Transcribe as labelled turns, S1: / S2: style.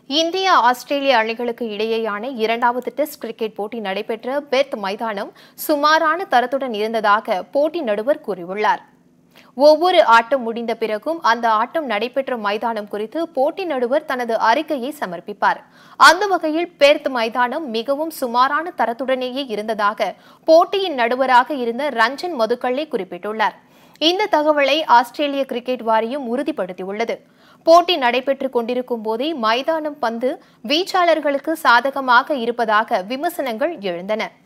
S1: India ஆஸ்திரேலிய அணிகளுக்கு இடையேயான இரண்டாவது டெஸ்ட் கிரிக்கெட் போட்டி நடைபெற்ற பெர்த் மைதானம் சுமாரான தரத்துடன் இருந்ததாக போட்டி நடுவர் கூறியுள்ளார். ஒவ்வொரு ஆட்டம் முடிந்த பிறகும் அந்த ஆட்டம் நடைபெற்ற மைதானம் குறித்து போட்டி நடுவர் தனது அறிக்கையை சமர்ப்பிப்பார். அந்த வகையில் பெர்த் மைதானம் மிகவும் சுமாரான தரத்துடனேயே இருந்ததாக போட்டியின் நடுவராக இருந்த ரஞ்சன் மதுக்கள்ளை குறிப்பிட்டுள்ளார். இந்த தகவலை ஆஸ்திரேலிய கிரிக்கெட் வாரியம் உறுதிப்படுத்தியுள்ளது. போட்டி நடைபெற்றுக் கொண்டிருக்கும் போதே மைதானம் பந்து வீச்சாளர்களுக்கு சாதகமாக இருப்பதாக விமர்சனங்கள் எழுந்தன.